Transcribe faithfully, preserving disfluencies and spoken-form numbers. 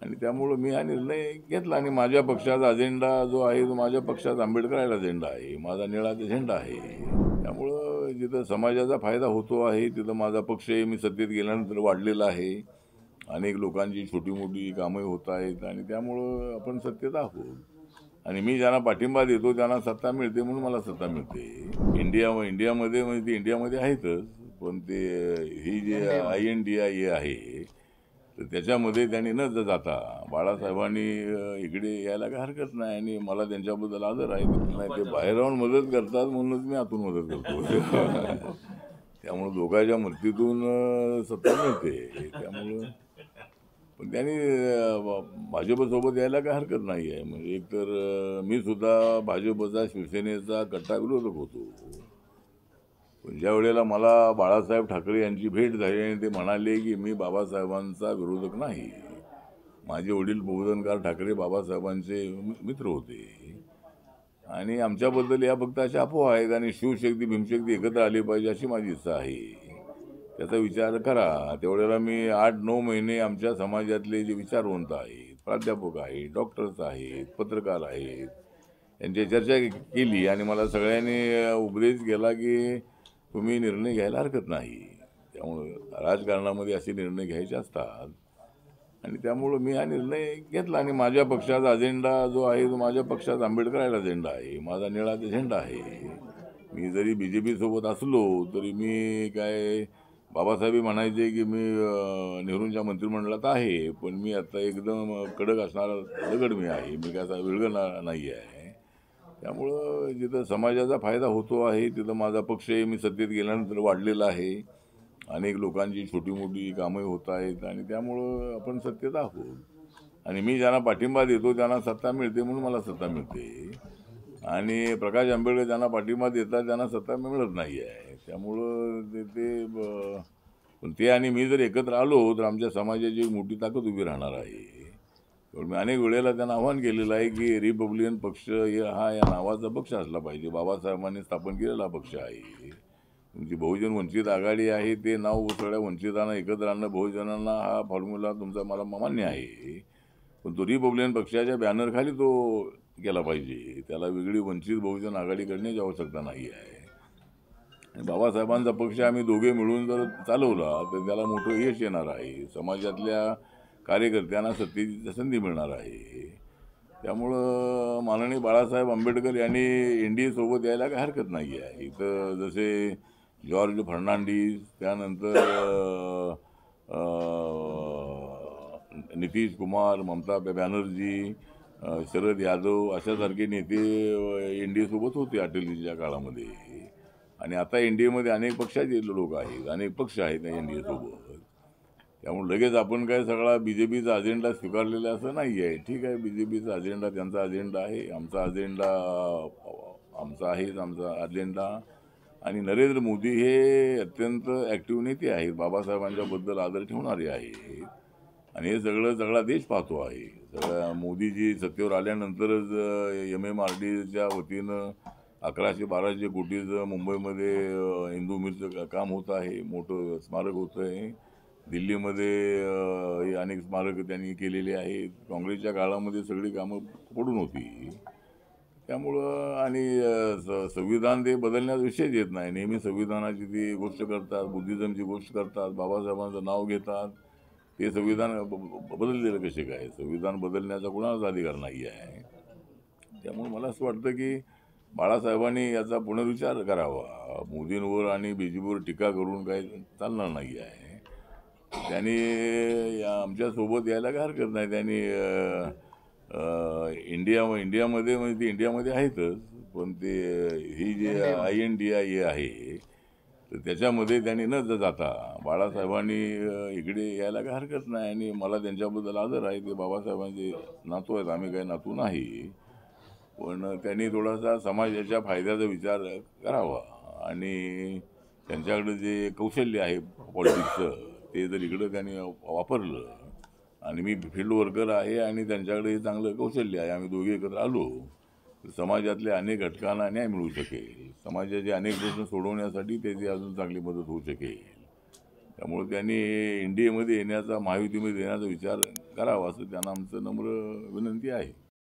आणि त्यामुळं मी हा निर्णय घेतला आणि माझ्या पक्षाचा अजेंडा जो आहे तो माझ्या पक्षाचा आंबेडकरांचा अजेंडा आहे, माझा निळा झेंडा आहे. त्यामुळं जिथं समाजाचा फायदा होतो आहे तिथं माझा पक्ष मी सत्तेत गेल्यानंतर वाढलेला आहे. अनेक लोकांची छोटी मोठी कामं होत आहेत आणि त्यामुळं आपण सत्तेत आहोत. आणि मी ज्यांना पाठिंबा देतो त्यांना सत्ता मिळते म्हणून मला सत्ता मिळते. इंडिया इंडियामध्ये म्हणजे ते इंडियामध्ये आहेतच, पण ते ही जे I N D I A आहे तर त्याच्यामध्ये त्यांनी न जाता बाळासाहेबांनी इकडे यायला काही हरकत नाही आणि मला त्यांच्याबद्दल आदर आहे. नाही ते बाहेर राहून मदत करतात म्हणूनच मी आतून मदत करतो. त्यामुळे दोघांच्या मदतीतून सत्ता मिळते. त्यामुळं पण त्यांनी भाजपसोबत यायला काही हरकत नाही आहे. म्हणजे एकतर मी सुद्धा भाजपचा शिवसेनेचा कट्टा विरोधक होतो. पण ज्या वेळेला मला बाळासाहेब ठाकरे यांची भेट झाली आणि ते म्हणाले की मी बाबासाहेबांचा विरोधक नाही, माझे वडील बहुजनकार ठाकरे बाबासाहेबांचे मित्र होते आणि आमच्याबद्दल या फक्त अशा अफवा आहेत आणि शिवशक्ती भीमशक्ती एकत्र आली पाहिजे अशी माझी इच्छा आहे, त्याचा विचार करा. तेवढ्याला मी आठ नऊ महिने आमच्या समाजातले जे विचारवंत आहेत, प्राध्यापक आहेत, डॉक्टर्स आहेत, पत्रकार आहेत, यांची चर्चा केली आणि मला सगळ्यांनी उपदेश केला की तुम्ही निर्णय घ्यायला हरकत नाही. त्यामुळं राजकारणामध्ये असे निर्णय घ्यायचे असतात आणि त्यामुळं मी हा निर्णय घेतला आणि माझ्या पक्षाचा अजेंडा जो आहे तो माझ्या पक्षाचा आंबेडकरांचा अजेंडा आहे, माझा निळा झेंडा आहे. मी जरी बी जे पीसोबत असलो तरी मी काय बाबासाहेब म्हणायचे की मी नेहरूंच्या मंत्रिमंडळात आहे, पण मी आता एकदम कडक असणारा दगड मी आहे, मी काय असा विळगणार नाही आहे. त्यामुळं जिथं समाजाचा फायदा होतो आहे तिथं माझा पक्ष मी सत्तेत गेल्यानंतर वाढलेला आहे. अनेक लोकांची छोटी मोठी कामं होत आहेत आणि त्यामुळं आपण सत्तेत आहोत आणि मी ज्यांना पाठिंबा देतो त्यांना सत्ता मिळते म्हणून मला सत्ता मिळते आणि प्रकाश आंबेडकर ज्यांना पाठिंबा देतात त्यांना सत्ता मिळत नाही आहे. त्यामुळं ते ते पण ते आणि मी जर एकत्र आलो तर आमच्या समाजाची मोठी ताकद उभी राहणार आहे. मी अनेक वेळेला त्यांना आव्हान केलेलं आहे की रिपब्लिकन पक्ष हा या नावाचा पक्ष असला पाहिजे, बाबासाहेबांनी स्थापन केलेला पक्ष आहे. तुमची बहुजन वंचित आघाडी आहे ते नाव सगळ्या वंचितांना एकत्र आणणं बहुजनांना हा फॉर्म्युला तुमचा मला मान्य आहे, पण तो रिपब्लिकन पक्षाच्या बॅनरखाली तो केला पाहिजे. त्याला वेगळी वंचित बहुजन आघाडी करण्याची आवश्यकता नाही आहे. आणि बाबासाहेबांचा पक्ष आम्ही दोघे मिळून जर चालवला तर त्याला मोठं यश येणार आहे, समाजातल्या कार्यकर्त्यांना सत्तेची संधी मिळणार आहे. त्यामुळं माननीय बाळासाहेब आंबेडकर यांनी एन डी एसोबत यायला काही हरकत नाही आहे. इथं जसे जॉर्ज फर्नांडिस, त्यानंतर नितीश कुमार, ममता बॅनर्जी, शरद यादव अशासारखे नेते एन डी एसोबत होते अटलजीच्या काळामध्ये आणि आता एन डी एमध्ये अनेक पक्षाचे लोक आहेत, अनेक पक्ष आहेत एन डी एसोबत. त्यामुळे लगेच आपण काय सगळा बी जे पीचा अजेंडा स्वीकारलेला असं नाही आहे. ठीक आहे, बी जे पीचा अजेंडा त्यांचा अजेंडा आहे, आमचा अजेंडा आमचा आहेच आमचा अजेंडा. आणि नरेंद्र मोदी हे अत्यंत ॲक्टिव्ह नेते आहेत, बाबासाहेबांच्याबद्दल आदर ठेवणारे आहेत आणि हे सगळं सगळा देश पाहतो आहे. सगळ्या मोदीजी सत्तेवर आल्यानंतरच एम एम आर डीच्या वतीनं अकराशे बाराशे कोटीचं मुंबईमध्ये हिंदू मिरचं काम होत आहे, मोठं स्मारक होतं आहे. दिल्लीमध्ये अनेक स्मारकं त्यांनी केलेली आहेत. काँग्रेसच्या काळामध्ये सगळी कामं पडून होती. त्यामुळं आणि संविधान ते बदलण्याचा विषयच येत नाही. नेहमी संविधानाची ती गोष्ट करतात, बुद्धिझमची गोष्ट करतात, बाबासाहेबांचं नाव घेतात. ते संविधान बदललेलं कसे काय? संविधान बदलण्याचा कुणाचाच अधिकार नाही आहे. त्यामुळे मला असं वाटतं की बाळासाहेबांनी याचा पुनर्विचार करावा. मोदींवर आणि बी जे पीवर टीका करून काही चालणार नाही आहे. त्यांनी आमच्यासोबत यायला काही हरकत नाही. त्यांनी इंडिया इंडियामध्ये म्हणजे ते इंडियामध्ये आहेतच, पण ते ही जे I N D I A आहे तर त्याच्यामध्ये त्यांनी न जाता बाळासाहेबांनी इकडे यायला काही हरकत नाही आणि मला त्यांच्याबद्दल आदर आहे. ते बाबासाहेबांचे नातू आहेत, आम्ही काही नातू नाही, पण त्यांनी थोडासा समाजाच्या फायद्याचा विचार करावा आणि त्यांच्याकडे जे कौशल्य आहे पॉलिटिक्सचं ते जर इकडं त्यांनी वापरलं आणि मी फील्ड वर्कर आहे आणि त्यांच्याकडे चांगलं कौशल्य आहे, आम्ही दोघे एकत्र आलो तर समाजातल्या अनेक घटकांना न्याय मिळू शकेल, समाजाचे अनेक प्रश्न सोडवण्यासाठी त्याची अजून चांगली मदत होऊ शकेल. त्यामुळे त्यांनी एन डी एमध्ये येण्याचा महायुतीमध्ये येण्याचा विचार करावं असं त्यांना आमचं नम्र विनंती आहे.